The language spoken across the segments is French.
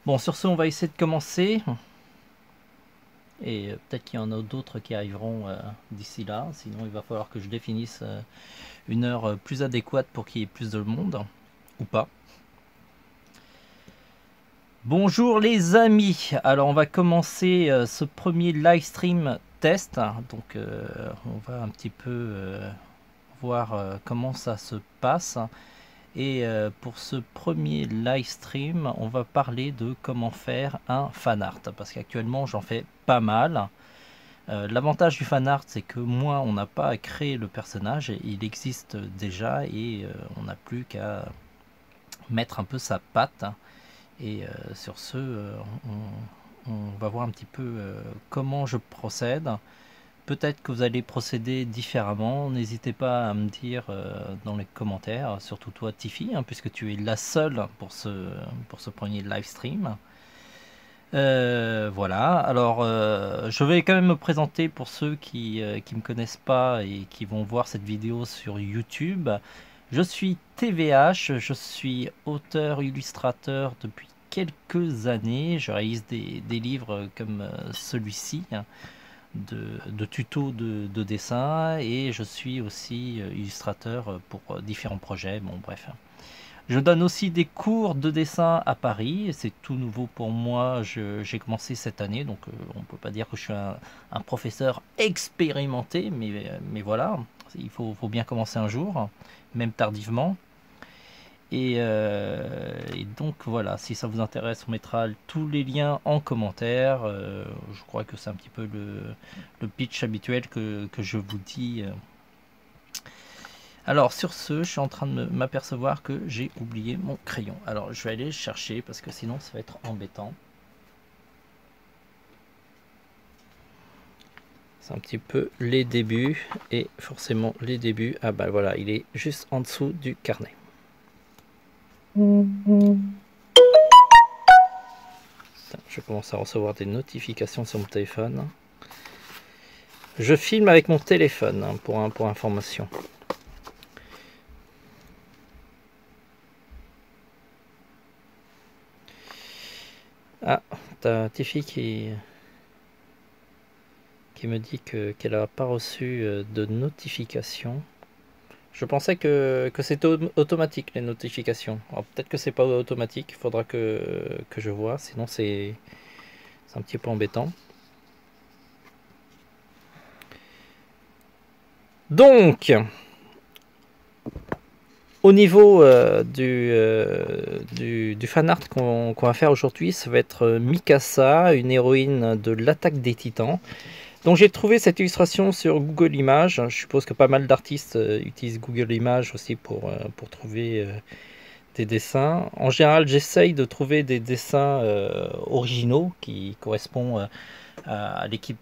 Bon, sur ce, on va essayer de commencer. Et peut-être qu'il y en a d'autres qui arriveront d'ici là. Sinon, il va falloir que je définisse une heure plus adéquate pour qu'il y ait plus de monde. Ou pas. Bonjour les amis. Alors, on va commencer ce premier live stream test. Donc, on va un petit peu voir comment ça se passe. Et pour ce premier live stream, on va parler de comment faire un fan art. Parce qu'actuellement, j'en fais pas mal. L'avantage du fan art, c'est que moi, on n'a pas à créer le personnage. Il existe déjà et on n'a plus qu'à mettre un peu sa patte. Et sur ce, on va voir un petit peu comment je procède. Peut-être que vous allez procéder différemment. N'hésitez pas à me dire dans les commentaires, surtout toi Tiffy, hein, puisque tu es la seule pour ce premier live stream. Voilà, alors je vais quand même me présenter pour ceux qui me connaissent pas et qui vont voir cette vidéo sur YouTube. Je suis TVH, je suis auteur illustrateur depuis quelques années. Je réalise des livres comme celui-ci, hein, de tutos de dessin, et je suis aussi illustrateur pour différents projets. Bon, bref. Je donne aussi des cours de dessin à Paris, c'est tout nouveau pour moi, j'ai commencé cette année, donc on ne peut pas dire que je suis un professeur expérimenté, mais voilà, il faut bien commencer un jour, même tardivement. Et donc voilà, si ça vous intéresse, on mettra tous les liens en commentaire. Je crois que c'est un petit peu le pitch habituel que je vous dis. Alors sur ce, je suis en train de m'apercevoir que j'ai oublié mon crayon. Alors je vais aller le chercher parce que sinon ça va être embêtant. C'est un petit peu les débuts, et forcément les débuts, ah bah voilà, il est juste en dessous du carnet. Je commence à recevoir des notifications sur mon téléphone. Je filme avec mon téléphone, hein, pour information. Ah, t'as Tiffy qui me dit qu'elle n'a pas reçu de notification. Je pensais que c'était automatique, les notifications. Alors peut-être que c'est pas automatique, il faudra que je vois, sinon c'est un petit peu embêtant. Donc, au niveau du fan art qu'on va faire aujourd'hui, ça va être Mikasa, une héroïne de l'Attaque des Titans. Donc j'ai trouvé cette illustration sur Google Images. Je suppose que pas mal d'artistes utilisent Google Images aussi pour trouver des dessins. En général, j'essaye de trouver des dessins originaux qui correspondent à l'équipe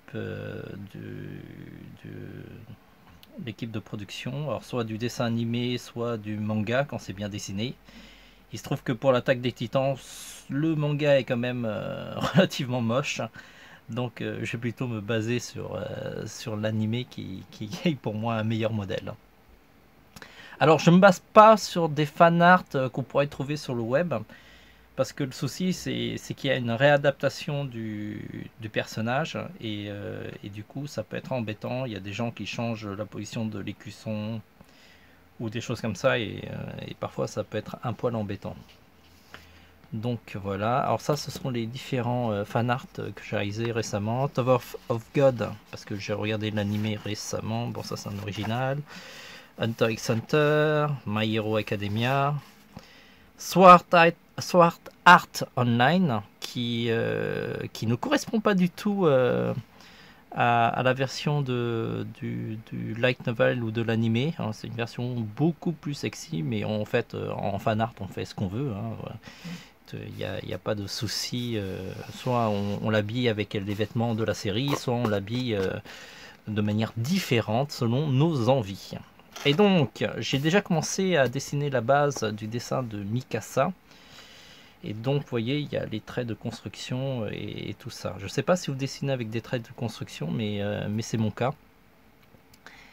l'équipe de production. Alors soit du dessin animé, soit du manga quand c'est bien dessiné. Il se trouve que pour l'Attaque des Titans, le manga est quand même relativement moche. Donc je vais plutôt me baser sur l'animé qui est pour moi un meilleur modèle. Alors je ne me base pas sur des fan art qu'on pourrait trouver sur le web, parce que le souci c'est qu'il y a une réadaptation du personnage, et du coup ça peut être embêtant. Il y a des gens qui changent la position de l'écusson ou des choses comme ça, et parfois ça peut être un poil embêtant. Donc voilà, alors ça ce sont les différents fan art que j'ai réalisé récemment. Tower of God, parce que j'ai regardé l'animé récemment, bon ça c'est un original. Hunter x Hunter, My Hero Academia, Sword Art Online, qui ne correspond pas du tout à la version du light novel ou de l'animé. Hein, c'est une version beaucoup plus sexy, mais en fait en fan art on fait ce qu'on veut, hein, voilà. Il n'y a pas de souci. Soit on l'habille avec les vêtements de la série, soit on l'habille de manière différente selon nos envies. Et donc, j'ai déjà commencé à dessiner la base du dessin de Mikasa. Et donc, vous voyez, il y a les traits de construction et tout ça. Je ne sais pas si vous dessinez avec des traits de construction, mais c'est mon cas.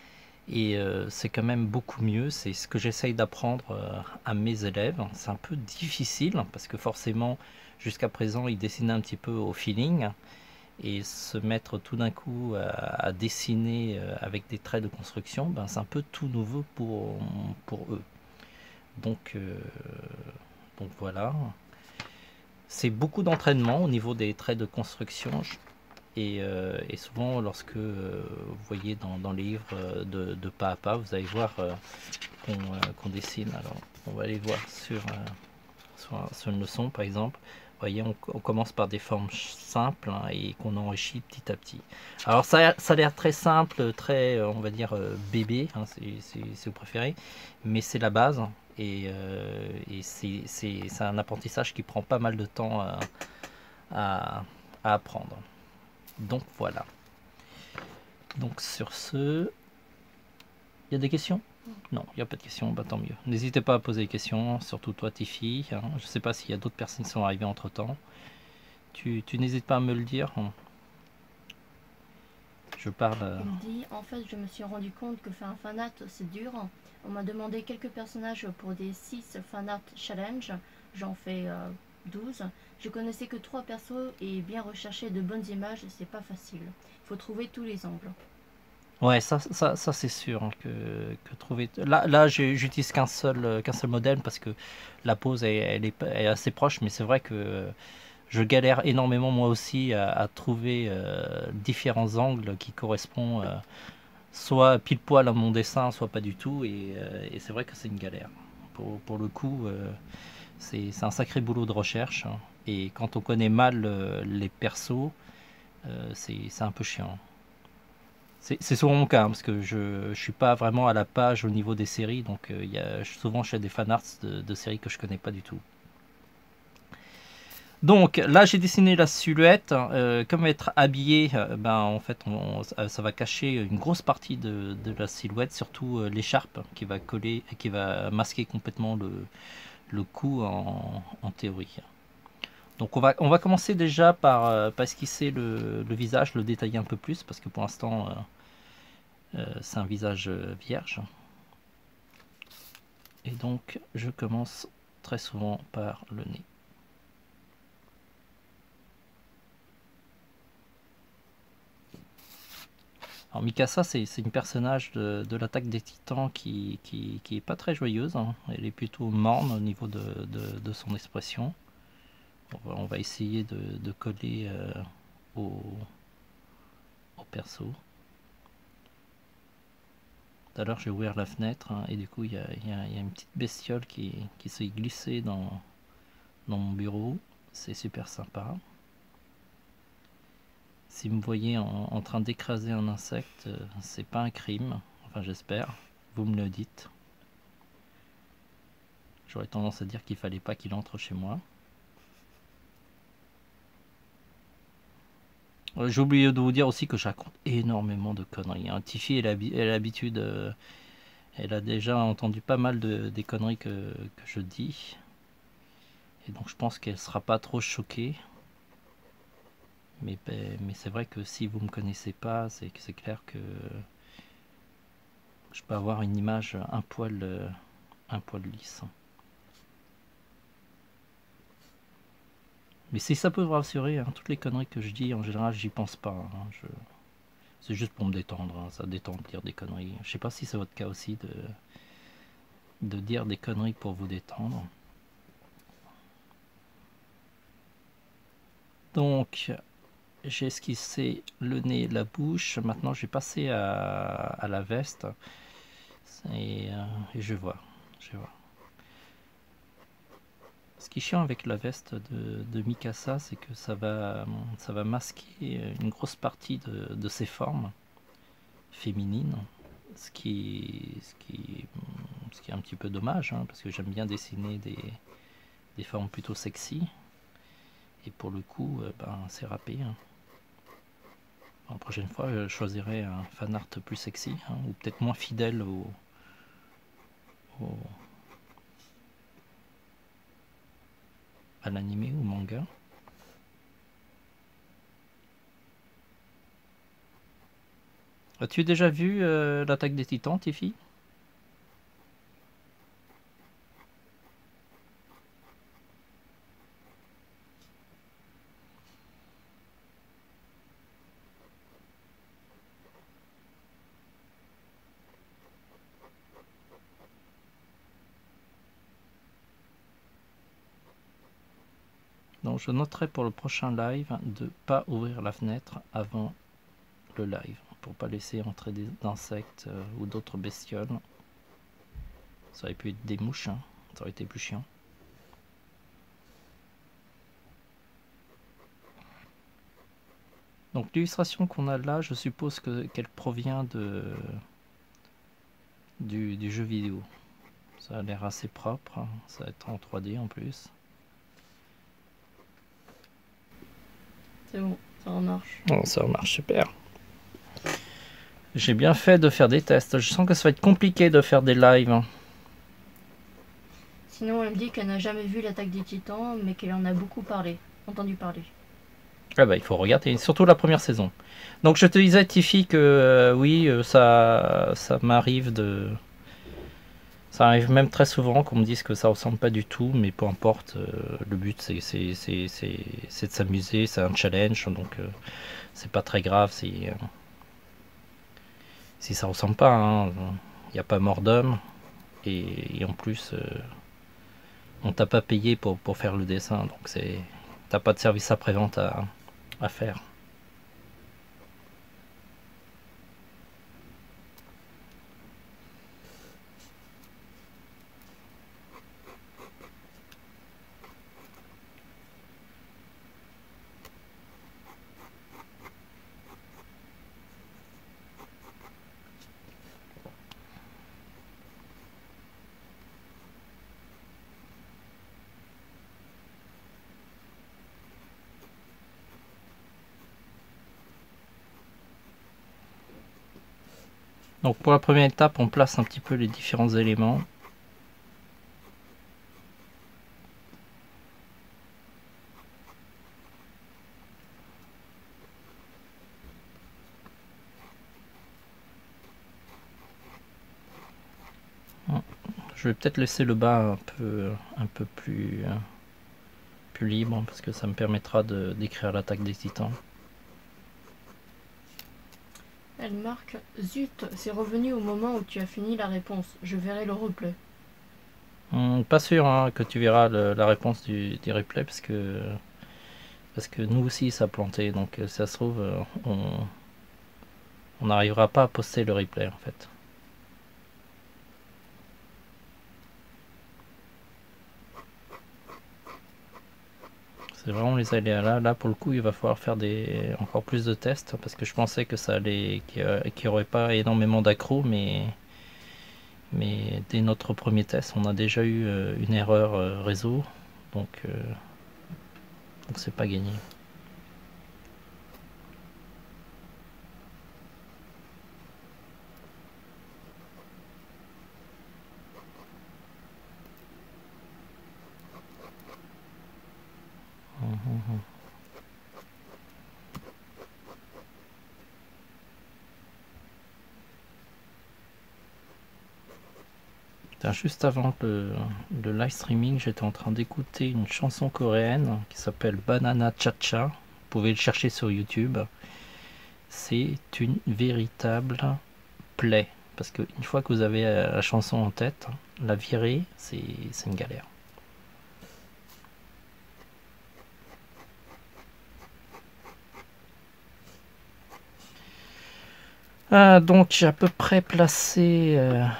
Et c'est quand même beaucoup mieux. C'est ce que j'essaye d'apprendre à mes élèves. C'est un peu difficile parce que forcément, jusqu'à présent, ils dessinaient un petit peu au feeling. Et se mettre tout d'un coup à dessiner avec des traits de construction, ben, c'est un peu tout nouveau pour eux. Donc, donc voilà. C'est beaucoup d'entraînement au niveau des traits de construction. Et souvent, lorsque vous voyez dans les livres de pas à pas, vous allez voir qu'on dessine. Alors, on va aller voir sur une leçon, par exemple. Vous voyez, on commence par des formes simples hein, et qu'on enrichit petit à petit. Alors, ça a l'air très simple, très, on va dire, bébé, hein, si vous préférez, mais c'est la base. Et c'est un apprentissage qui prend pas mal de temps à apprendre. Donc voilà. Donc sur ce, il y a des questions? Non, il n'y a pas de questions, bah tant mieux. N'hésitez pas à poser des questions, surtout toi Tiffy. Hein. Je ne sais pas s'il y a d'autres personnes qui sont arrivées entre temps. Tu n'hésites pas à me le dire. Je parle. Il me dit, en fait, je me suis rendu compte que faire un fanart, c'est dur. On m'a demandé quelques personnages pour des 6 fanart challenge. J'en fais 12. Je connaissais que 3 persos et bien rechercher de bonnes images, c'est pas facile. Il faut trouver tous les angles. Ouais, ça c'est sûr hein, que trouver. Là j'utilise qu'un seul modèle parce que la pose elle est assez proche, mais c'est vrai que je galère énormément moi aussi à trouver différents angles qui correspondent soit pile poil à mon dessin, soit pas du tout. Et c'est vrai que c'est une galère. Pour le coup, c'est un sacré boulot de recherche. Hein. Et quand on connaît mal les persos, c'est un peu chiant. C'est souvent mon cas, hein, parce que je ne suis pas vraiment à la page au niveau des séries. Donc souvent je fais des fanarts de séries que je connais pas du tout. Donc là j'ai dessiné la silhouette, comme être habillé, ben, en fait ça va cacher une grosse partie de la silhouette, surtout l'écharpe qui va coller, qui va masquer complètement le cou en théorie. Donc on va commencer déjà par esquisser le visage, le détailler un peu plus, parce que pour l'instant c'est un visage vierge. Et donc je commence très souvent par le nez. Alors Mikasa, c'est une personnage de l'attaque des titans qui est pas très joyeuse. Hein. Elle est plutôt morne au niveau de son expression. On va essayer de coller au perso. Tout à l'heure, j'ai ouvert la fenêtre hein, et du coup, il y a une petite bestiole qui s'est glissée dans mon bureau. C'est super sympa. Si vous me voyez en train d'écraser un insecte, c'est pas un crime. Enfin, j'espère. Vous me le dites. J'aurais tendance à dire qu'il fallait pas qu'il entre chez moi. J'ai oublié de vous dire aussi que je raconte énormément de conneries. Hein. Tiffy, elle a l'habitude, elle a déjà entendu pas mal des conneries que je dis. Et donc je pense qu'elle sera pas trop choquée. Mais c'est vrai que si vous me connaissez pas, c'est clair que je peux avoir une image un poil lisse. Mais si ça peut vous rassurer, hein, toutes les conneries que je dis, en général, j'y pense pas. Hein, c'est juste pour me détendre, hein, ça détend de dire des conneries. Je sais pas si c'est votre cas aussi de dire des conneries pour vous détendre. Donc, j'ai esquissé le nez, la bouche. Maintenant, je vais passer à la veste. Et je vois. Ce qui est chiant avec la veste de Mikasa, c'est que ça va masquer une grosse partie de ses formes féminines. Ce qui est un petit peu dommage, hein, parce que j'aime bien dessiner des formes plutôt sexy. Et pour le coup, ben, c'est râpé. Hein. La prochaine fois, je choisirai un fan art plus sexy, hein, ou peut-être moins fidèle au, à l'anime ou manga. As-tu déjà vu l'attaque des Titans, Tiffy? Donc je noterai pour le prochain live de pas ouvrir la fenêtre avant le live pour pas laisser entrer des insectes ou d'autres bestioles. Ça aurait pu être des mouches, hein. Ça aurait été plus chiant. Donc l'illustration qu'on a là, je suppose qu'elle provient du jeu vidéo. Ça a l'air assez propre, hein. Ça va être en 3D en plus. C'est bon, ça remarche. Oh, ça marche super. J'ai bien fait de faire des tests. Je sens que ça va être compliqué de faire des lives, hein. Sinon, elle me dit qu'elle n'a jamais vu l'attaque des Titans, mais qu'elle en a beaucoup entendu parler. Ah bah, il faut regarder, surtout la première saison. Donc je te disais, Tiffy, que oui, ça m'arrive de... Ça arrive même très souvent qu'on me dise que ça ressemble pas du tout, mais peu importe, le but c'est de s'amuser, c'est un challenge, donc c'est pas très grave si ça ressemble pas, hein. Il n'y a pas mort d'homme, et en plus, on t'a pas payé pour faire le dessin, donc t'as pas de service après-vente à faire. Donc pour la première étape, on place un petit peu les différents éléments. Je vais peut-être laisser le bas un peu plus libre, parce que ça me permettra d'écrire l'attaque des Titans. Elle marque « Zut, c'est revenu au moment où tu as fini la réponse. Je verrai le replay. » Pas sûr, hein, que tu verras la réponse du replay, parce que nous aussi ça a planté, donc si ça se trouve, on n'arrivera pas à poster le replay en fait. C'est vraiment les aléas là. Pour le coup, il va falloir faire encore plus de tests, parce que je pensais que ça allait, qu'il n'y aurait pas énormément d'accros, mais dès notre premier test, on a déjà eu une erreur réseau, donc c'est pas gagné. Juste avant le live streaming, j'étais en train d'écouter une chanson coréenne qui s'appelle Banana Cha Cha. Vous pouvez le chercher sur YouTube. C'est une véritable plaie, parce qu'une fois que vous avez la chanson en tête, la virer, c'est une galère. Donc j'ai à peu près placé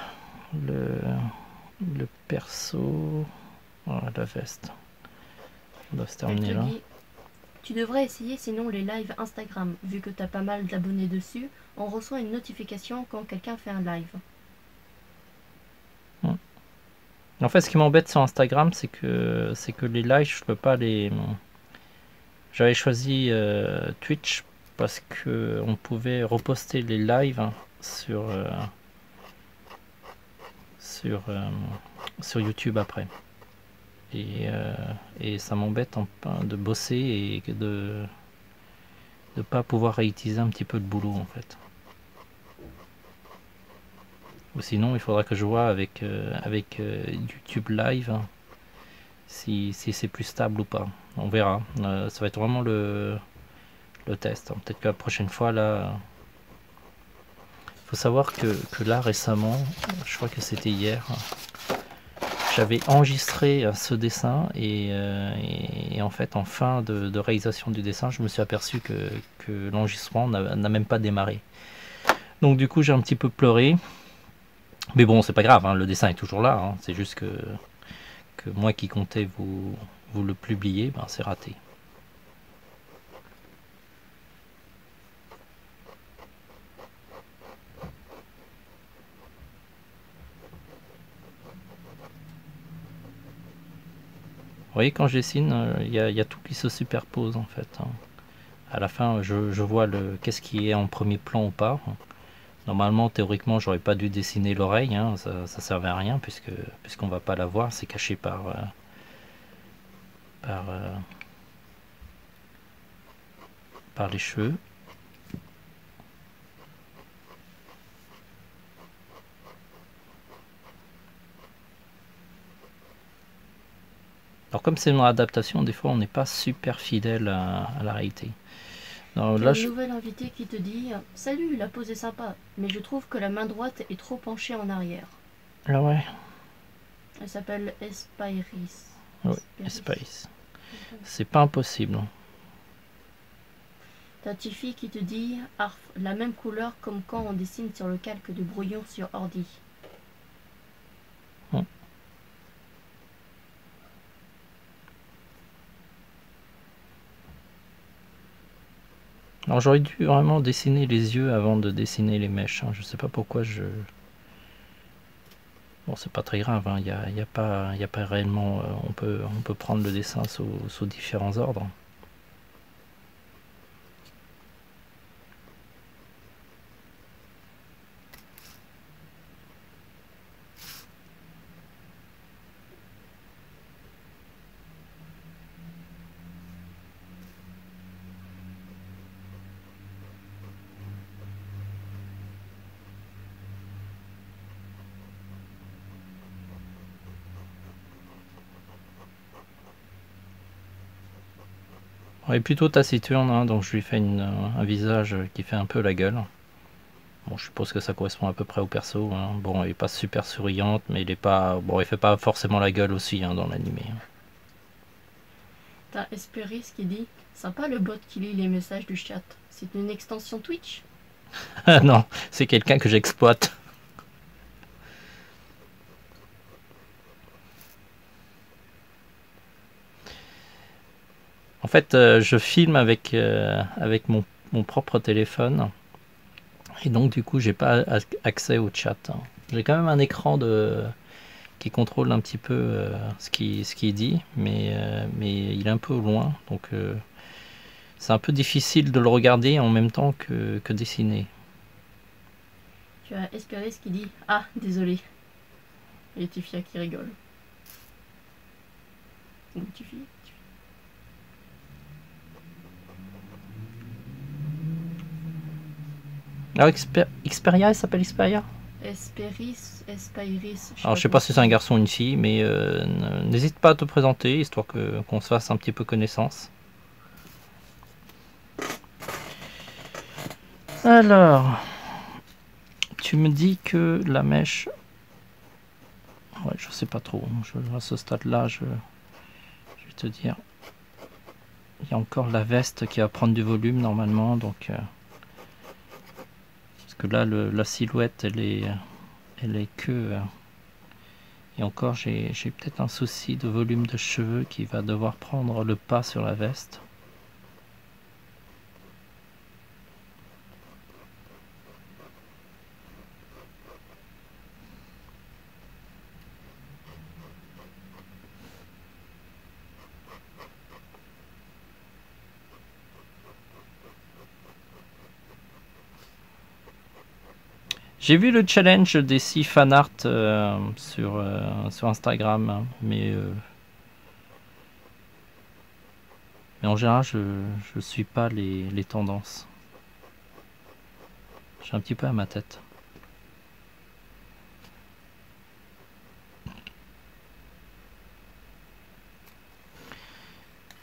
le perso. Voilà, la veste. On doit se terminer là. Tu devrais essayer sinon les lives Instagram. Vu que tu as pas mal d'abonnés dessus, on reçoit une notification quand quelqu'un fait un live. En fait, ce qui m'embête sur Instagram, c'est que les lives, je peux pas les... J'avais choisi Twitch parce que on pouvait reposter les lives sur YouTube après. Et ça m'embête de bosser et de pas pouvoir réutiliser un petit peu le boulot en fait. Ou sinon, il faudra que je vois avec, YouTube Live, hein, si c'est plus stable ou pas. On verra. Ça va être vraiment le test, hein. Peut-être que la prochaine fois, là... Il faut savoir que là, récemment, je crois que c'était hier, j'avais enregistré ce dessin et en fait, en fin de réalisation du dessin, je me suis aperçu que l'enregistrement n'a même pas démarré. Donc du coup, j'ai un petit peu pleuré. Mais bon, c'est pas grave, hein, le dessin est toujours là, hein. C'est juste que moi qui comptais vous le publier, ben, c'est raté. Vous voyez, quand je dessine, il y a tout qui se superpose en fait, hein. À la fin, je vois qu'est-ce qui est en premier plan ou pas. Normalement, théoriquement, j'aurais pas dû dessiner l'oreille, hein, ça servait à rien puisqu'on va pas la voir, c'est caché par, euh, par les cheveux. Alors comme c'est une adaptation, des fois on n'est pas super fidèle à la réalité. Alors, Tu là, as une nouvelle invitée qui te dit « Salut, la pose est sympa, mais je trouve que la main droite est trop penchée en arrière. Ah ouais. » Elle s'appelle Espairis. Oui, Espace. C'est pas impossible. T'as Tiffy qui te dit « Arf, la même couleur comme quand on dessine sur le calque de brouillon sur ordi. » Alors j'aurais dû vraiment dessiner les yeux avant de dessiner les mèches, hein. Je sais pas pourquoi je... Bon, c'est pas très grave, hein. Y a pas réellement... on peut prendre le dessin sous différents ordres. Elle est plutôt taciturne, hein, donc je lui fais un visage qui fait un peu la gueule. Bon, je suppose que ça correspond à peu près au perso, hein. Bon, elle est pas super souriante, mais il est pas... Bon, elle fait pas forcément la gueule aussi, hein, dans l'animé. T'as Esperis qui dit « Sympa le bot qui lit les messages du chat. C'est une extension Twitch ?» Ah non, c'est quelqu'un que j'exploite. En fait, je filme avec mon propre téléphone. Et donc, du coup, j'ai pas accès au chat, hein. J'ai quand même un écran qui contrôle un petit peu ce qui est dit, mais il est un peu loin. Donc, c'est un peu difficile de le regarder en même temps que dessiner. Tu as Esperis qui dit « Ah, désolé. » Et Tiffia qui rigole. Ou Tiffy. Alors, Xperia, elle s'appelle Xperia? Espairis. Alors, je sais pas si c'est un garçon ou une fille, mais n'hésite pas à te présenter, histoire qu'on se fasse un petit peu connaissance. Alors, tu me dis que la mèche... Ouais, je sais pas trop. À ce stade-là, je vais te dire... Il y a encore la veste qui va prendre du volume normalement, donc... parce que là, la silhouette, elle est que... et encore, j'ai peut-être un souci de volume de cheveux qui va devoir prendre le pas sur la veste. J'ai vu le challenge des 6 fanarts sur Instagram, mais en général, je suis pas les tendances. Je suis un petit peu à ma tête.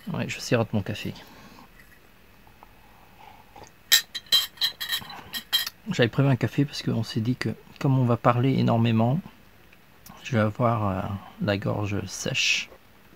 Ouais, je sirote mon café. J'avais prévu un café parce qu'on s'est dit que comme on va parler énormément, je vais avoir la gorge sèche.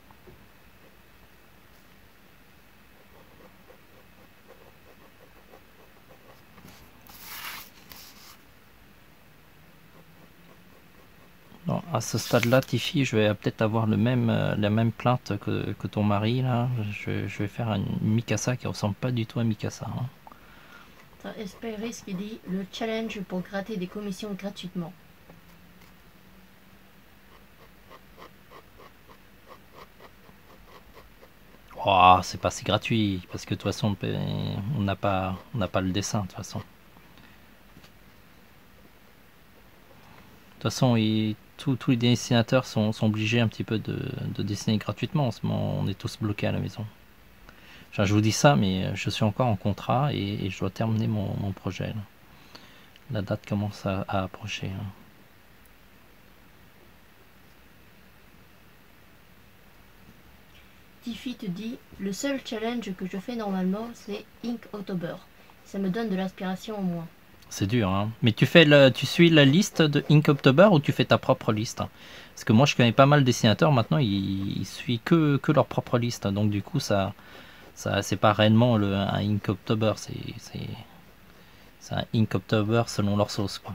Non, à ce stade-là, Tiffy, je vais peut-être avoir la même plainte que ton mari. Là. Je vais faire une Mikasa qui ressemble pas du tout à Mikasa. Hein. Esperis qui dit le challenge pour gratter des commissions gratuitement. Oh, c'est pas si gratuit parce que de toute façon on n'a pas le dessin de toute façon. De toute façon, tous les dessinateurs sont obligés un petit peu de dessiner gratuitement. En ce moment, on est tous bloqués à la maison. Enfin, je vous dis ça, mais je suis encore en contrat et je dois terminer mon projet. Là. La date commence à approcher. Hein. Tiffy te dit le seul challenge que je fais normalement, c'est Inktober. Ça me donne de l'inspiration au moins. C'est dur, hein. Mais tu suis la liste de Inktober ou tu fais ta propre liste? Parce que moi, je connais pas mal de dessinateurs maintenant, ils suivent que leur propre liste. Donc du coup, ça c'est pas réellement un Inktober, c'est un Inktober selon leur sauce, quoi.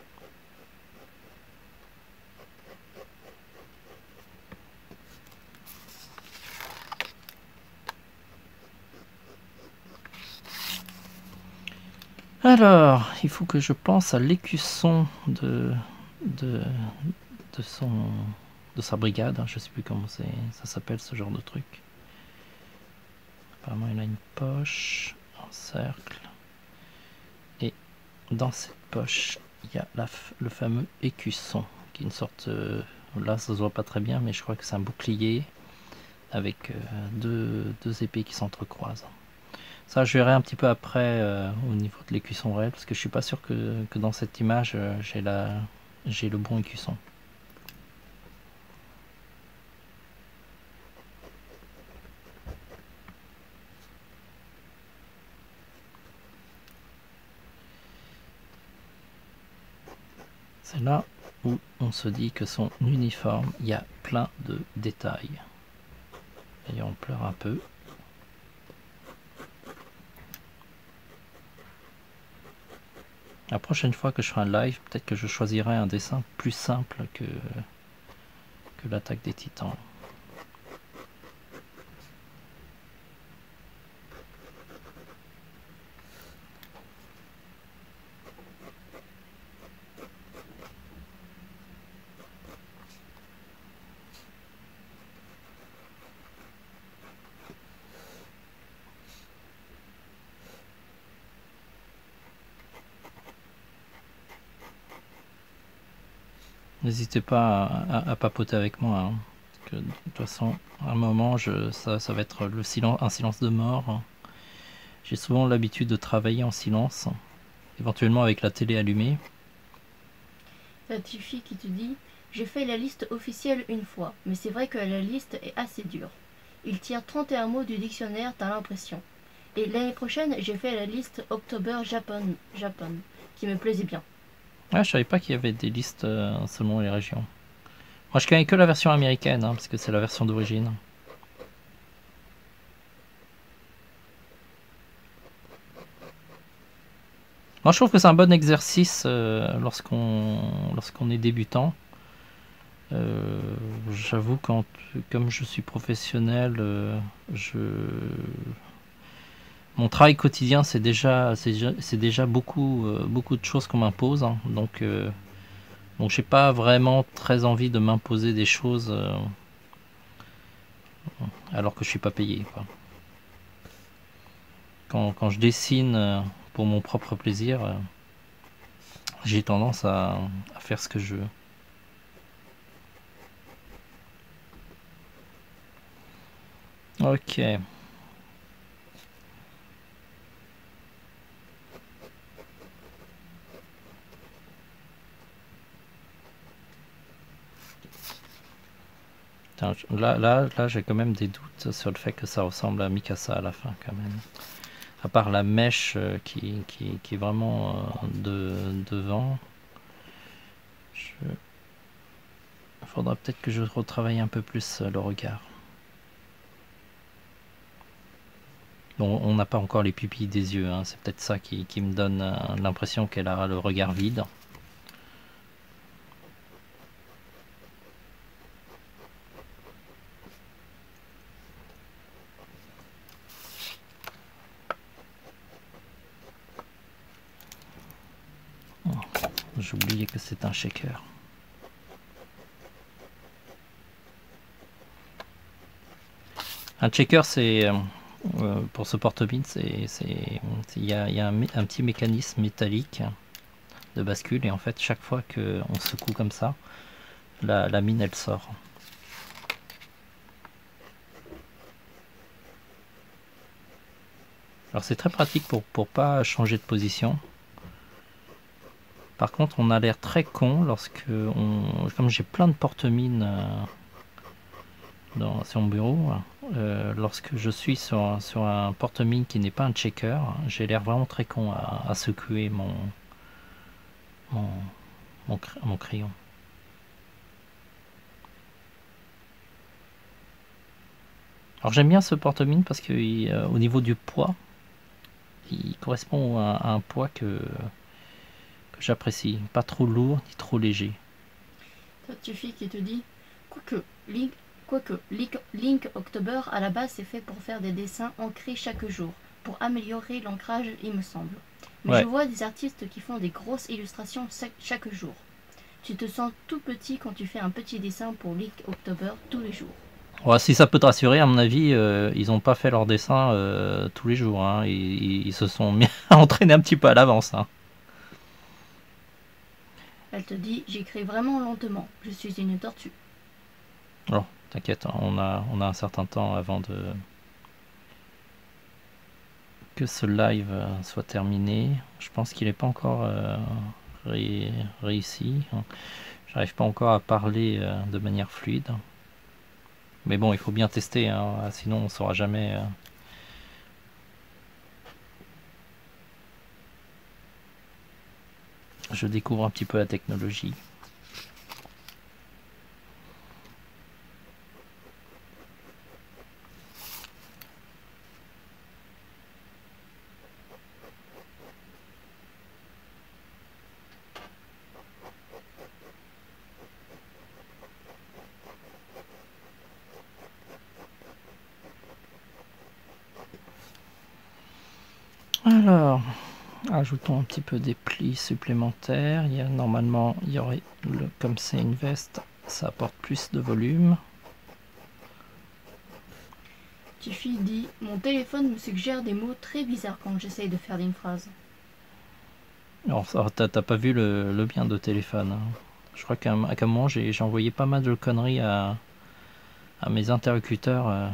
Alors, il faut que je pense à l'écusson de sa brigade. Je sais plus comment ça s'appelle ce genre de truc. Apparemment, il a une poche en cercle. Et dans cette poche, il y a le fameux écusson, qui est une sorte... là, ça se voit pas très bien, mais je crois que c'est un bouclier avec deux épées qui s'entrecroisent. Ça, je verrai un petit peu après au niveau de l'écusson réel, parce que je suis pas sûr que dans cette image, j'ai le bon écusson. C'est là où on se dit que son uniforme, il y a plein de détails. Et on pleure un peu. La prochaine fois que je ferai un live, peut-être que je choisirai un dessin plus simple que l'attaque des titans. N'hésitez pas à papoter avec moi. Hein. Que, de toute façon, à un moment, ça va être un silence de mort. J'ai souvent l'habitude de travailler en silence, éventuellement avec la télé allumée. T'as Tiffy qui te dit j'ai fait la liste officielle une fois, mais c'est vrai que la liste est assez dure. Il tire 31 mots du dictionnaire, t'as l'impression. Et l'année prochaine, j'ai fait la liste October Japan, qui me plaisait bien. Ah, je savais pas qu'il y avait des listes selon les régions. Moi, je connais que la version américaine, hein, parce que c'est la version d'origine. Moi, je trouve que c'est un bon exercice lorsqu'on est débutant. J'avoue, comme je suis professionnel, mon travail quotidien, c'est déjà beaucoup de choses qu'on m'impose. Hein, donc, j'ai pas vraiment très envie de m'imposer des choses alors que je suis pas payé. Quoi. Quand je dessine pour mon propre plaisir, j'ai tendance à faire ce que je veux. Ok. Là, j'ai quand même des doutes sur le fait que ça ressemble à Mikasa à la fin, quand même. À part la mèche qui est vraiment devant. Il faudra peut-être que je retravaille un peu plus le regard. Bon, on n'a pas encore les pupilles des yeux, hein. C'est peut-être ça qui me donne l'impression qu'elle a le regard vide. J'ai oublié que c'est un shaker. Un shaker, c'est pour ce porte-mine, il y a un petit mécanisme métallique de bascule et en fait chaque fois qu'on secoue comme ça, la mine elle sort. Alors c'est très pratique pour pas changer de position. Par contre, on a l'air très con lorsque comme j'ai plein de porte-mines sur mon bureau, lorsque je suis sur un porte-mine qui n'est pas un checker, j'ai l'air vraiment très con à secouer mon crayon. Alors j'aime bien ce porte-mine parce que au niveau du poids, il correspond à un poids que j'apprécie. Pas trop lourd ni trop léger. Toi, Tiffy qui te dit, quoique Link October à la base c'est fait pour faire des dessins ancrés chaque jour, pour améliorer l'ancrage il me semble. Mais Ouais. je vois des artistes qui font des grosses illustrations chaque jour. Tu te sens tout petit quand tu fais un petit dessin pour Link October tous les jours. Ouais, si ça peut te rassurer, à mon avis, ils n'ont pas fait leur dessin tous les jours. Hein. Ils se sont mis à entraîner un petit peu à l'avance. Hein. Elle te dit, j'écris vraiment lentement, je suis une tortue. Oh, t'inquiète, on a un certain temps avant que ce live soit terminé. Je pense qu'il n'est pas encore réussi. J'arrive pas encore à parler de manière fluide. Mais bon, il faut bien tester, hein, sinon on ne saura jamais. Je découvre un petit peu la technologie. Alors, ajoutons un petit peu des plis supplémentaires. Normalement, il y aurait comme c'est une veste, ça apporte plus de volume. Tiffy dit, mon téléphone me suggère des mots très bizarres quand j'essaye de faire une phrase. Alors, t'as pas vu le bien de téléphone. Hein. Je crois qu'à un moment, j'ai envoyé pas mal de conneries à mes interlocuteurs.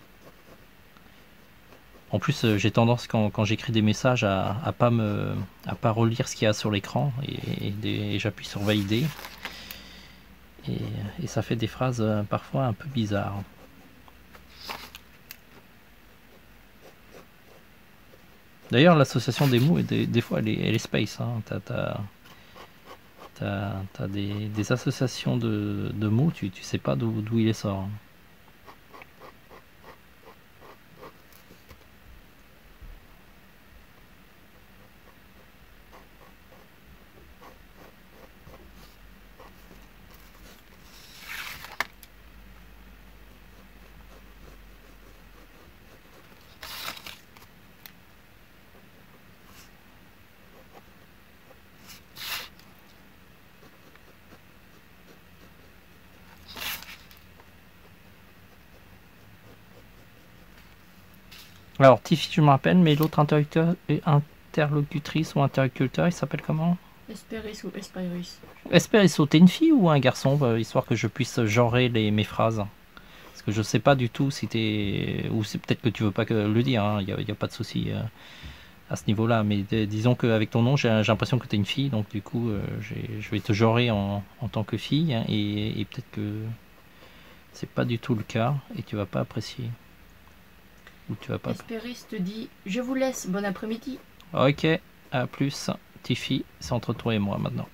En plus, j'ai tendance quand j'écris des messages à pas relire ce qu'il y a sur l'écran et j'appuie sur valider et ça fait des phrases parfois un peu bizarres. D'ailleurs, l'association des mots des fois elle est space. Hein. T'as des associations de mots, tu sais pas d'où il sort. Hein. Alors, Tiffy, je me rappelle, mais l'autre interlocutrice ou interlocuteur, il s'appelle comment? Esperis ou Espirus. Esperisso, t'es une fille ou un garçon, histoire que je puisse genrer mes phrases? Parce que je sais pas du tout si t'es... Ou c'est peut-être que tu veux pas le dire, hein, y a pas de souci à ce niveau-là. Mais disons qu'avec ton nom, j'ai l'impression que t'es une fille, donc du coup, je vais te genrer en tant que fille, hein, et peut-être que c'est pas du tout le cas et tu vas pas apprécier. Ou tu vas pas. Espéris te dit je vous laisse, bon après-midi. Ok, à plus. Tiffy, c'est entre toi et moi maintenant.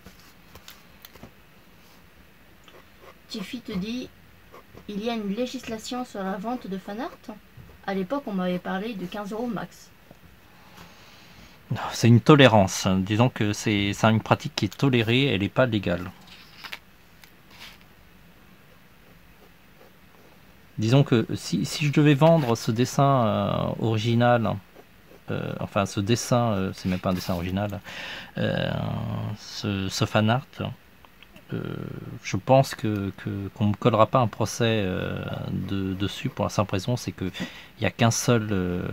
Tiffy te dit il y a une législation sur la vente de fanart. À l'époque, on m'avait parlé de 15 € max. C'est une tolérance. Disons que c'est une pratique qui est tolérée, elle n'est pas légale. Disons que si je devais vendre ce dessin original, enfin ce dessin, c'est même pas un dessin original, ce fan art, je pense qu'on me collera pas un procès dessus pour la simple raison, c'est que il y a qu'un seul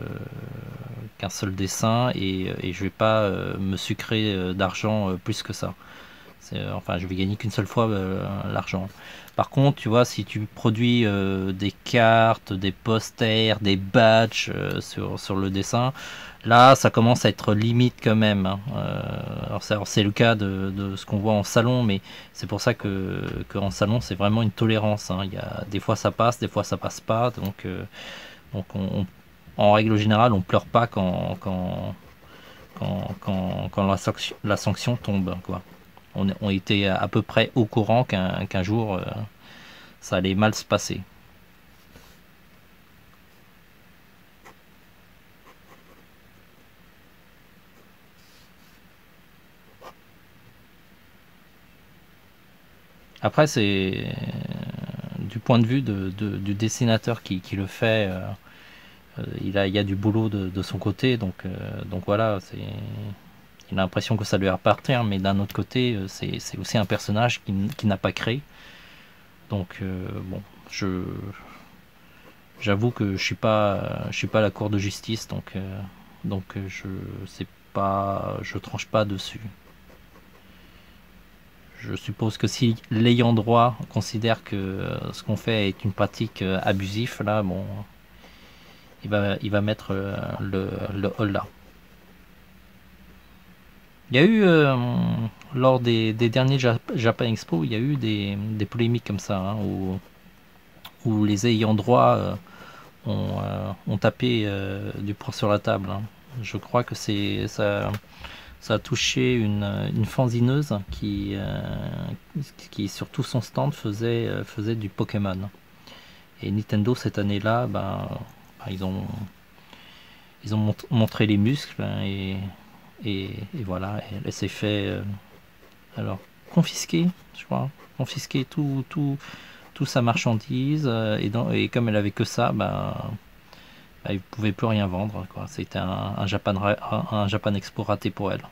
dessin et je vais pas me sucrer d'argent plus que ça. Enfin, je vais gagner qu'une seule fois l'argent. Par contre, tu vois, si tu produis des cartes, des posters, des badges sur le dessin, là, ça commence à être limite quand même. Hein. Alors c'est le cas de ce qu'on voit en salon, mais c'est pour ça que en salon, c'est vraiment une tolérance. Hein. Il y a, des fois, ça passe, des fois, ça passe pas. Donc en règle générale, on pleure pas quand la sanction tombe, quoi. On était à peu près au courant qu'un jour ça allait mal se passer. Après, c'est du point de vue du dessinateur qui le fait, il y a du boulot de son côté, donc voilà, il a l'impression que ça lui appartient, mais d'un autre côté, c'est aussi un personnage qui n'a pas créé. Donc bon, j'avoue que je suis pas à la cour de justice, donc je tranche pas dessus. Je suppose que si l'ayant droit considère que ce qu'on fait est une pratique abusive, là, bon, il va mettre le holà. Il y a eu, lors des derniers Japan Expo, il y a eu des polémiques comme ça, hein, où les ayants droit ont tapé du poing sur la table. Hein. Je crois que ça a touché une fanzineuse qui sur tout son stand faisait du Pokémon. Et Nintendo cette année-là, ils ont montré les muscles hein, et voilà, elle s'est fait alors confisquer, je crois, confisquer tout sa marchandise et comme elle avait que ça, il pouvait plus rien vendre. Quoi. C'était un Japan Expo raté pour elle.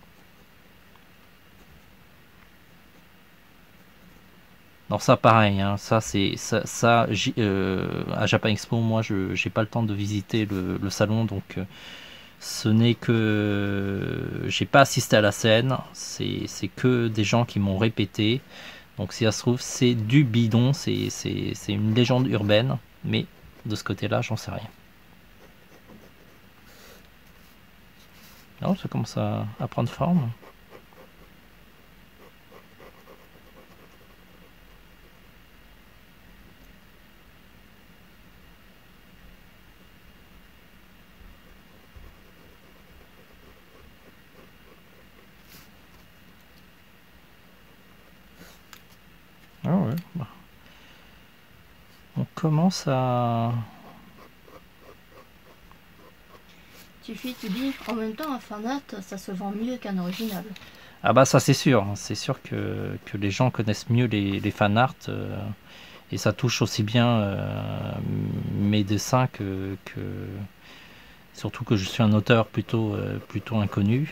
Alors ça pareil, hein, ça c'est ça à Japan Expo, moi je j'ai pas le temps de visiter le salon, donc ce n'est que j'ai pas assisté à la scène, c'est que des gens qui m'ont répété. Donc si ça se trouve c'est du bidon, c'est une légende urbaine, mais de ce côté-là j'en sais rien. Non, ça commence à prendre forme. Ah ouais. On commence à... Tiffy te dit en même temps un fanart, ça se vend mieux qu'un original. Ah bah ça c'est sûr que les gens connaissent mieux les fan art et ça touche aussi bien mes dessins surtout que je suis un auteur plutôt inconnu,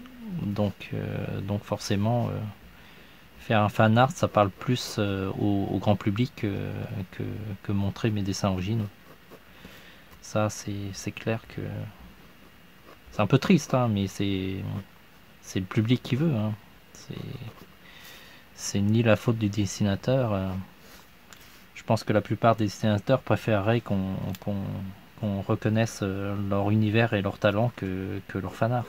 donc forcément faire un fan art ça parle plus au grand public que montrer mes dessins originaux. Ça c'est clair que c'est un peu triste hein, mais c'est le public qui veut hein. C'est ni la faute du dessinateur. Je pense que la plupart des dessinateurs préféreraient qu'on reconnaisse leur univers et leur talent que leur fan art.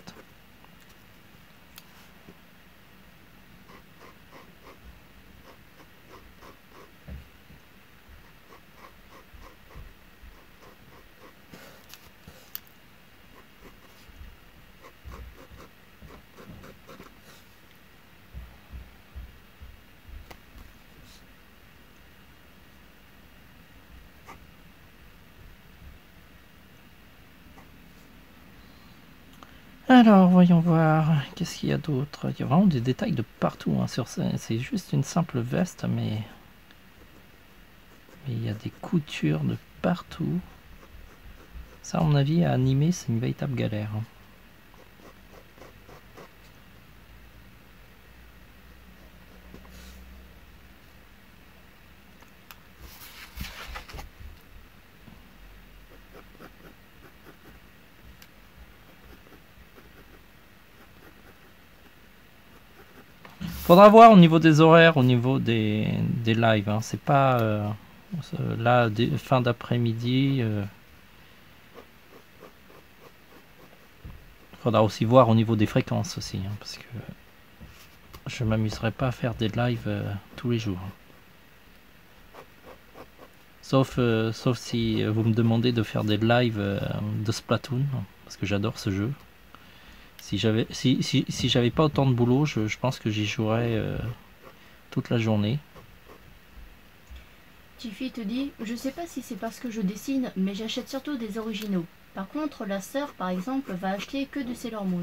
Alors, voyons voir. Qu'est-ce qu'il y a d'autre? Il y a vraiment des détails de partout. Hein, sur ça. C'est juste une simple veste, mais il y a des coutures de partout. Ça, à mon avis, à animer, c'est une véritable galère. Hein. Faudra voir au niveau des horaires, au niveau des lives. Hein. C'est pas là fin d'après-midi. Faudra aussi voir au niveau des fréquences aussi, hein, parce que je m'amuserai pas à faire des lives tous les jours. Sauf si vous me demandez de faire des lives de Splatoon, parce que j'adore ce jeu. Si j'avais pas autant de boulot, je pense que j'y jouerais toute la journée. Tiffy te dit, je sais pas si c'est parce que je dessine, mais j'achète surtout des originaux. Par contre, la sœur, par exemple, va acheter que de Sailor Moon.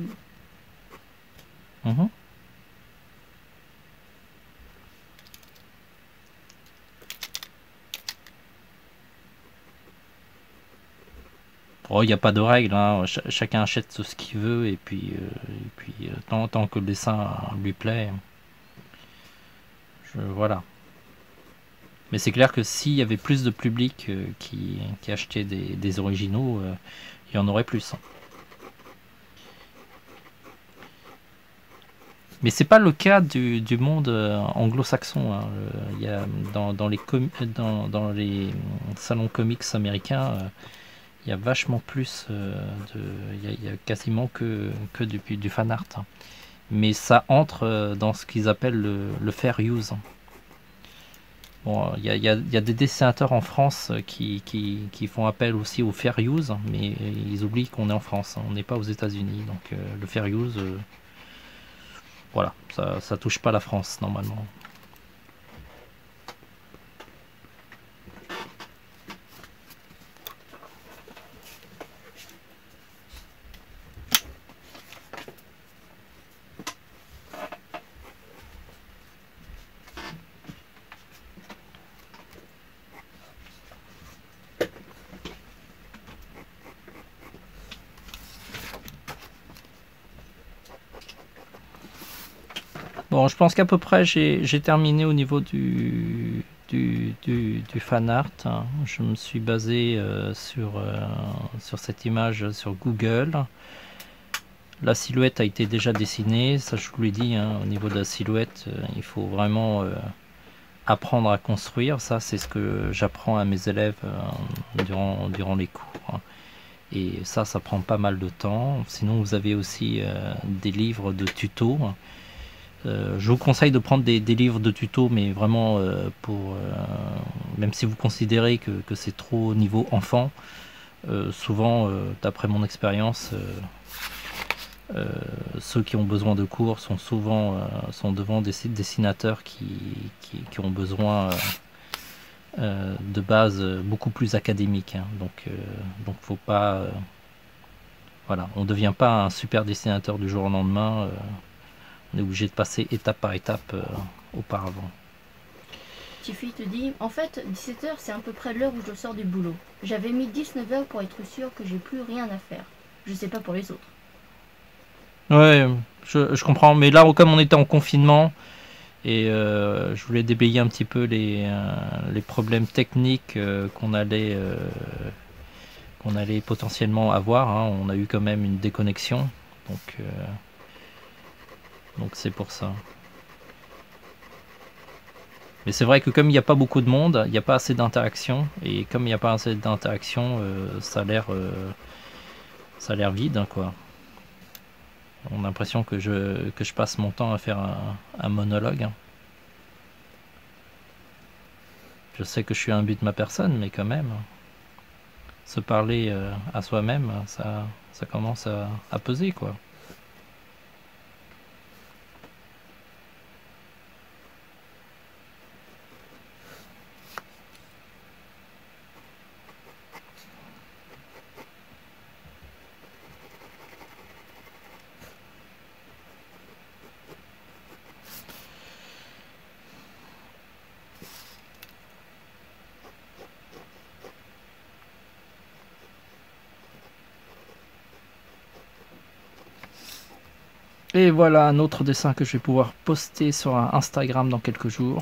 Mmh. Oh, il n'y a pas de règle, hein. Chacun achète ce qu'il veut et puis, tant que le dessin lui plaît, voilà. Mais c'est clair que s'il y avait plus de public qui achetait des originaux, il y en aurait plus. Hein. Mais c'est pas le cas du monde anglo-saxon. Hein. Il y a dans les salons comics américains, il y a vachement plus il y a quasiment que du fan art. Hein. Mais ça entre dans ce qu'ils appellent le fair use. Bon, il y a des dessinateurs en France qui font appel aussi au fair use, mais ils oublient qu'on est en France, hein, on n'est pas aux États-Unis, donc le fair use, voilà, ça touche pas la France normalement. Bon, je pense qu'à peu près j'ai terminé au niveau du fan art. Hein. Je me suis basé sur cette image sur Google. La silhouette a été déjà dessinée, ça je vous l'ai dit, hein, au niveau de la silhouette, il faut vraiment apprendre à construire. Ça c'est ce que j'apprends à mes élèves durant les cours. Hein. Et ça prend pas mal de temps. Sinon vous avez aussi des livres de tutos. Je vous conseille de prendre des livres de tutos, mais vraiment même si vous considérez que c'est trop niveau enfant, souvent, d'après mon expérience, ceux qui ont besoin de cours sont souvent devant des dessinateurs qui ont besoin de bases beaucoup plus académiques. Hein. Donc faut pas... voilà, on ne devient pas un super dessinateur du jour au lendemain. On est obligé de passer étape par étape auparavant. Tiffy te dit, en fait, 17h, c'est à peu près l'heure où je sors du boulot. J'avais mis 19h pour être sûr que j'ai plus rien à faire. Je sais pas pour les autres. Ouais, je comprends. Mais là, comme on était en confinement, et je voulais déblayer un petit peu les problèmes techniques qu'on allait potentiellement avoir. Hein. On a eu quand même une déconnexion. Donc c'est pour ça. Mais c'est vrai que comme il n'y a pas beaucoup de monde, il n'y a pas assez d'interaction. Et comme il n'y a pas assez d'interaction, ça a l'air vide, quoi. On a l'impression que je passe mon temps à faire un monologue. Je sais que je suis un but de ma personne, mais quand même, se parler à soi-même, ça commence à peser, quoi. Et voilà un autre dessin que je vais pouvoir poster sur Instagram dans quelques jours.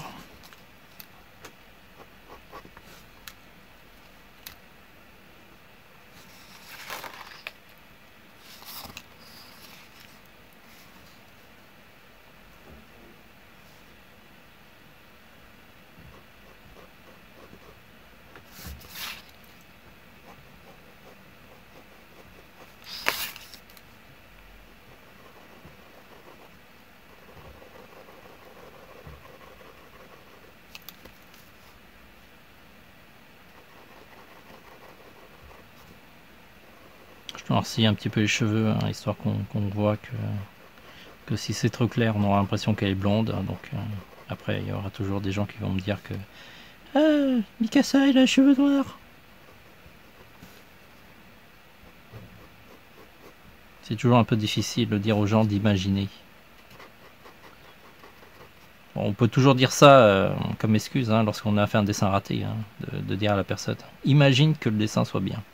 Je noircis un petit peu les cheveux, hein, histoire qu'on voit que si c'est trop clair, on aura l'impression qu'elle est blonde. Donc après, il y aura toujours des gens qui vont me dire que ah, Mikasa, il a les cheveux noirs. C'est toujours un peu difficile de dire aux gens d'imaginer. Bon, on peut toujours dire ça comme excuse hein, lorsqu'on a fait un dessin raté, hein, de dire à la personne imagine que le dessin soit bien.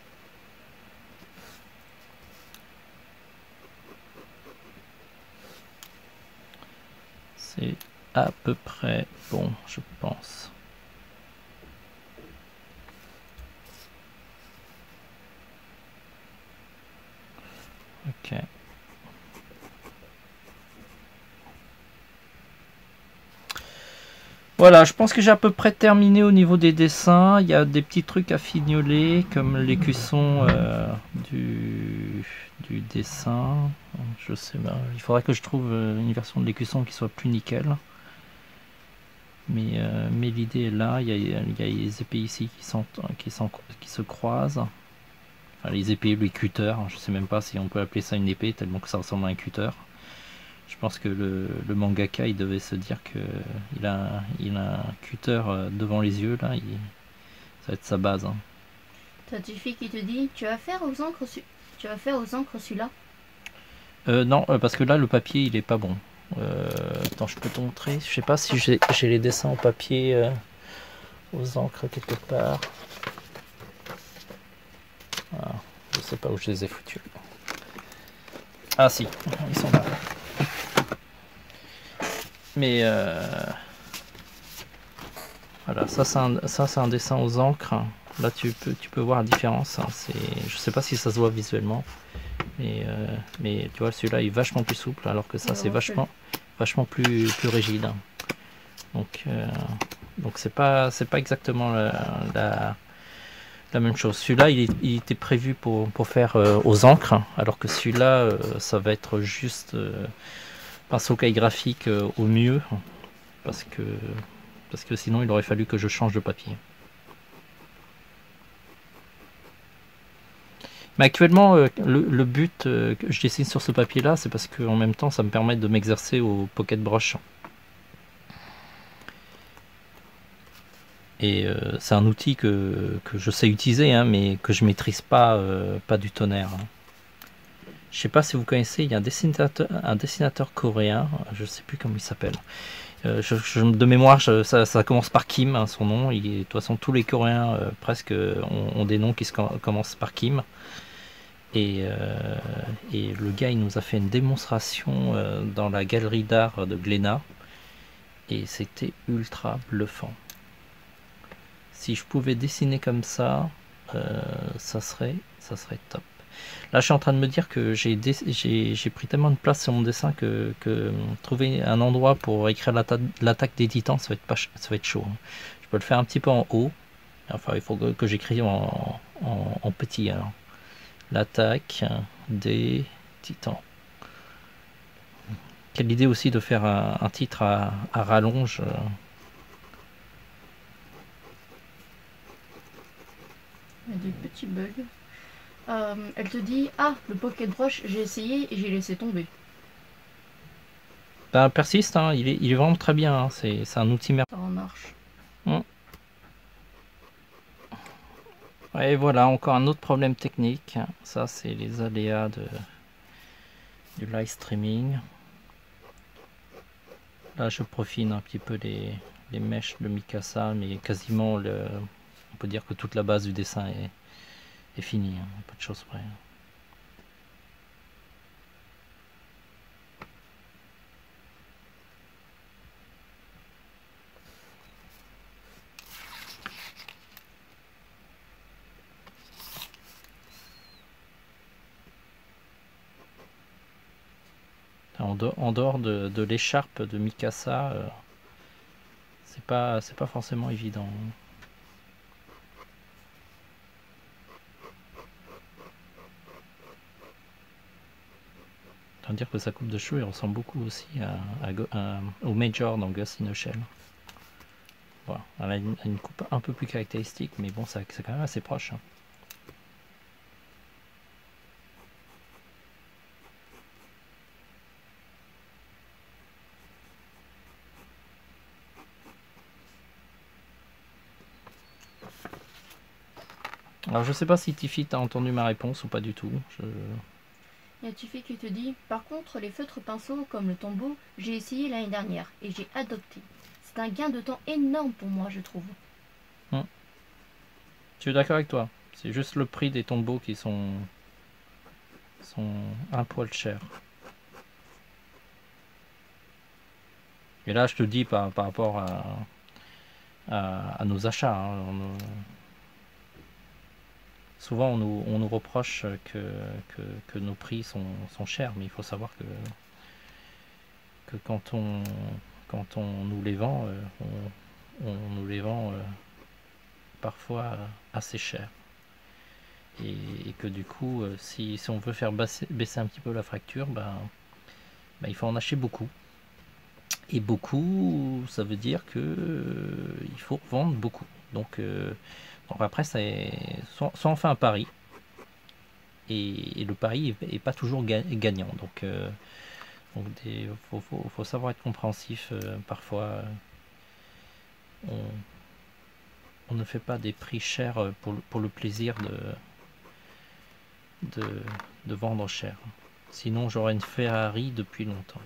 C'est à peu près bon, je pense. Ok. Voilà, je pense que j'ai à peu près terminé au niveau des dessins. Il y a des petits trucs à fignoler, comme l'écusson du dessin. Je sais pas, il faudrait que je trouve une version de l'écusson qui soit plus nickel. Mais l'idée est là, il y a les épées ici qui se croisent. Enfin, les épées, les cutters, je sais même pas si on peut appeler ça une épée, tellement que ça ressemble à un cutter. Je pense que le mangaka il devait se dire que il a un cutter devant les yeux là, ça va être sa base. Hein. T'as une fille qui te dit tu vas faire aux encres celui-là. Non, parce que là le papier il est pas bon. Attends, je peux te montrer. Je sais pas si j'ai les dessins au papier aux encres quelque part. Ah, je sais pas où je les ai foutus. Ah si, ils sont là. Mais voilà, ça c'est un dessin aux encres. Là tu peux voir la différence. Hein. Je sais pas si ça se voit visuellement, mais tu vois celui-là il est vachement plus souple, alors que ça c'est vachement plus rigide. Donc c'est pas exactement la même chose. Celui-là il était prévu pour faire aux encres, alors que celui-là ça va être juste pinceau calligraphique au mieux, parce que sinon il aurait fallu que je change de papier. Mais actuellement, le but que je dessine sur ce papier-là, c'est parce qu'en même temps, ça me permet de m'exercer au pocket brush. Et c'est un outil que je sais utiliser, hein, mais que je maîtrise pas du tonnerre. Hein. Je sais pas si vous connaissez, il y a un dessinateur coréen, je sais plus comment il s'appelle. De mémoire, ça commence par Kim, hein, son nom. De toute façon, tous les Coréens presque ont des noms qui commencent par Kim. Et le gars, il nous a fait une démonstration dans la galerie d'art de Glénat. Et c'était ultra bluffant. Si je pouvais dessiner comme ça, ça serait top. Là, je suis en train de me dire que j'ai pris tellement de place sur mon dessin que trouver un endroit pour écrire l'attaque des titans, ça va être chaud. Hein. Je peux le faire un petit peu en haut. Enfin, il faut que j'écrive en petit. Alors. L'attaque des titans. Quelle idée aussi de faire un titre à rallonge. Il y a des petits bugs. Elle te dit ah, le pocket brush, j'ai essayé et j'ai laissé tomber. Ben, persiste, hein, il est vraiment très bien. Hein, c'est un outil merveilleux. Ça en marche. Et voilà, encore un autre problème technique. Ça, c'est les aléas du live streaming. Là, je profine un petit peu les mèches de Mikasa, mais quasiment, on peut dire que toute la base du dessin est finie. Hein, pas de choses près. En dehors de l'écharpe de Mikasa, c'est pas forcément évident. On va dire que sa coupe de cheveux ressemble beaucoup aussi au Major dans Ghost in the Shell. Voilà. Elle a une coupe un peu plus caractéristique, mais bon, c'est quand même assez proche. Hein. Alors je sais pas si Tiffy t'a entendu ma réponse ou pas du tout. Il y a Tiffy qui te dit, par contre les feutres pinceaux comme le tombeau, j'ai essayé l'année dernière et j'ai adopté. C'est un gain de temps énorme pour moi, je trouve. Je suis d'accord avec toi. C'est juste le prix des tombeaux qui sont un poil chers. Et là je te dis par rapport à nos achats. Hein. Souvent, on nous reproche que nos prix sont chers, mais il faut savoir que quand on nous les vend, on nous les vend parfois assez cher. Et que du coup, si on veut faire baisser un petit peu la fracture, il faut en acheter beaucoup. Et beaucoup, ça veut dire il faut vendre beaucoup. Donc après, soit on fait un pari, et le pari est pas toujours gagnant. Donc faut savoir être compréhensif. Parfois, on ne fait pas des prix chers pour le plaisir de vendre cher. Sinon, j'aurais une Ferrari depuis longtemps.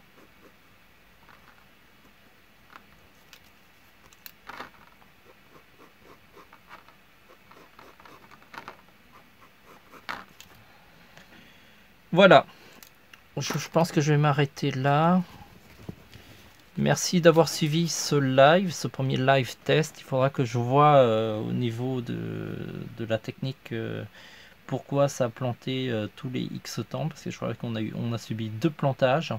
Voilà, je pense que je vais m'arrêter là. Merci d'avoir suivi ce live, ce premier live test. Il faudra que je vois au niveau de la technique pourquoi ça a planté tous les X temps, parce que je crois qu'on a subi 2 plantages.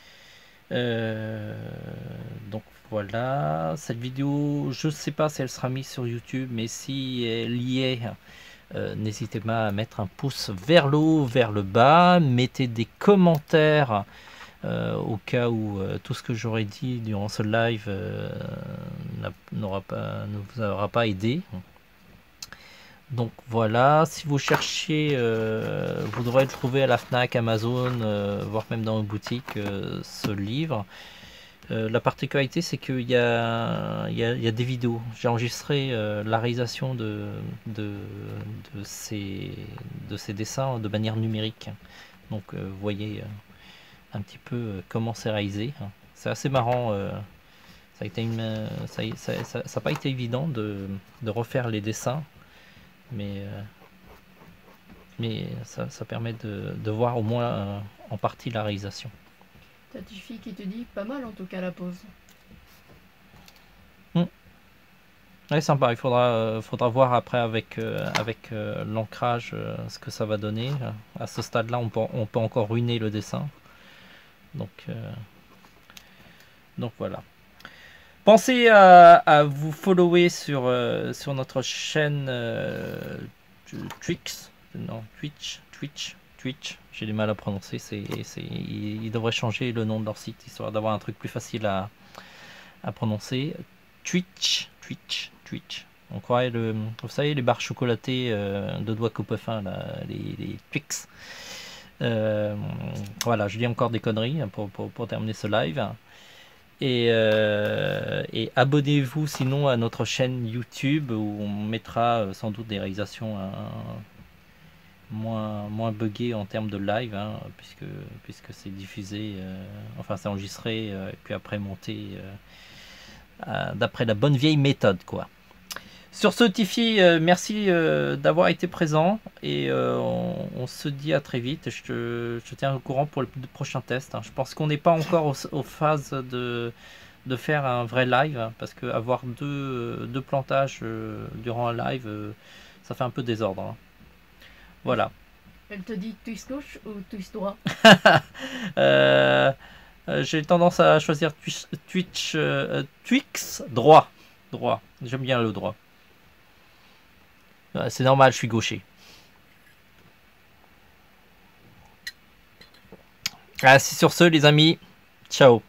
Donc voilà, cette vidéo, je ne sais pas si elle sera mise sur YouTube, mais si elle y est, n'hésitez pas à mettre un pouce vers le haut, vers le bas, mettez des commentaires au cas où tout ce que j'aurais dit durant ce live ne vous aura pas aidé. Donc voilà, si vous cherchez, vous devrez le trouver à la FNAC, Amazon, voire même dans une boutique, ce livre. La particularité, c'est qu'il y a des vidéos. J'ai enregistré la réalisation de ces dessins de manière numérique. Donc vous voyez un petit peu comment c'est réalisé. C'est assez marrant. Ça n'a pas été évident de refaire les dessins, mais ça permet de voir au moins en partie la réalisation. T'as Tiffy qui te dit, pas mal en tout cas la pause. Ouais, sympa. Il faudra voir après avec l'ancrage ce que ça va donner. À ce stade-là, on peut encore ruiner le dessin. Donc voilà. Pensez à vous follower sur notre chaîne Twitch. J'ai du mal à prononcer. Ils devraient changer le nom de leur site histoire d'avoir un truc plus facile à prononcer. Twitch. On croirait vous savez, les barres chocolatées de doigts coupe-fin, les Twix. Voilà, je dis encore des conneries pour terminer ce live. Et abonnez-vous sinon à notre chaîne YouTube où on mettra sans doute des réalisations moins buggées en termes de live, puisque c'est diffusé, enfin c'est enregistré et puis après monté d'après la bonne vieille méthode, quoi. Sur ce, Tiffy, merci d'avoir été présent et on se dit à très vite. Je te tiens au courant pour le prochain test. Je pense qu'on n'est pas encore aux phases de faire un vrai live, parce que avoir deux plantages durant un live, ça fait un peu désordre. Voilà. Elle te dit twist gauche ou twist droit? J'ai tendance à choisir Twix droit. Droit. J'aime bien le droit. C'est normal, je suis gaucher. Ah, c'est sur ce, les amis. Ciao.